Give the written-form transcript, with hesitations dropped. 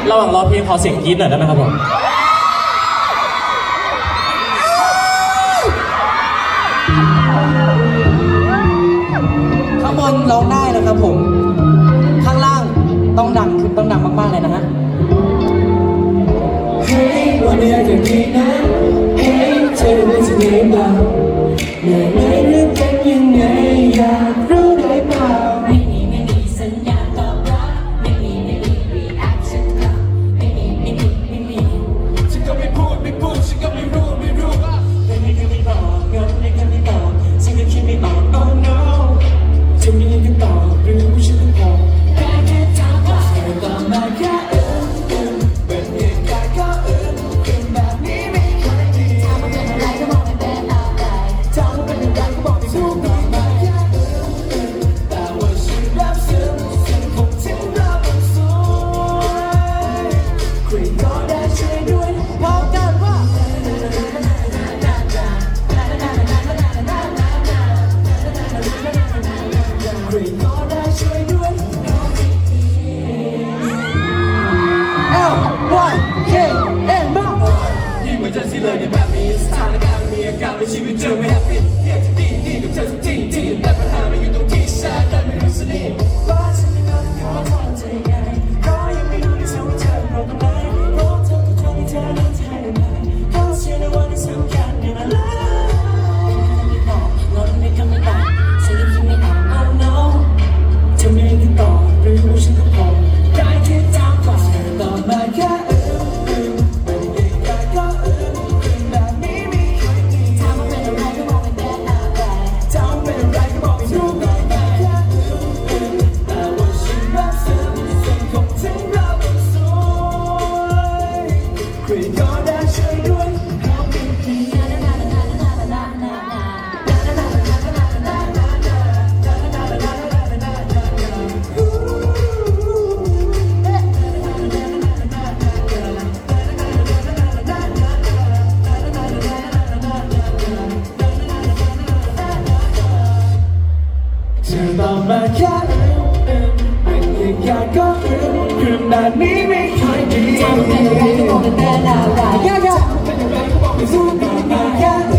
ระหว่างรอเพลงขอเสียงกรี๊ดหน่อยได้ไหมครับผมข้างบนร้องได้นะครับผมข้างล่างต้องดังขึ้นต้องดังมากๆเลยนะฮะเฮ้ยวันนี้จะดีนะเฮ้ยเธอเป็นจะดีบ้างเหนื่อยไหมหรือเป็นยังไงอยากรู้ได้เปล่าไม่มีสัญญาณตอบรับไม่มีreaction ครับไม่มีฉันก็ไม่พูดฉันก็ไม่รู้แต่นี่ก็ไม่บอกเงินนี่ก็ไม่บอกฉันก็คิดไม่ออก oh no จะมีคำตอบหรือว่าฉันต้องพอแต่แค่ถามว่าเธอตอบมาแค่เป็นเหตุการณ์ก็เป็นแบบนี้ไม่เคยดีถามว่าเป็นอะไรก็บอกไม่เป็นอะไรถามว่าเป็นอะไรก็บอกไม่ถูกตอบมาแค่แต่ว่าฉันรับซึ้งคงถึงเราบนสวยคุยก็ได้ช่วยด้วยพร้อมกันว่าคุยก็ได้ช่วยด้วยEmergency เลยในแบบนี้สถานการณ์มีอาการในชีวิตเธอไม่แฮปปี้อยากจะดีกับเธอทุกที่แต่ปัญหามันอยู่ตรงที่ฉันได้ไม่รู้สินี่ว่าฉันจะขอโทษเธอยังไงก็ยังไม่รู้ที่ว่าเธอโกรธตรงไหนเพราะเธอก็ทำให้เธอนั้นใจได้ไหมเขาเชื่อในวันที่สำคัญในเวลาไม่บอกงอนไม่ก็ไม่บอกฉันยังคิดไม่ออก oh no เธอไม่ได้ติดต่อหรือว่าฉันก็พอได้แค่ถามว่าเธอตอบมาแค่ต่อมาแค่เป็นเหตุการณ์ก็คืนแบบนี้ไม่เคยดีทำเป็นอะไรก็บอกเป็นแต่ละรายเป็นอะไรก็บอกไม่สู้กันมาแค่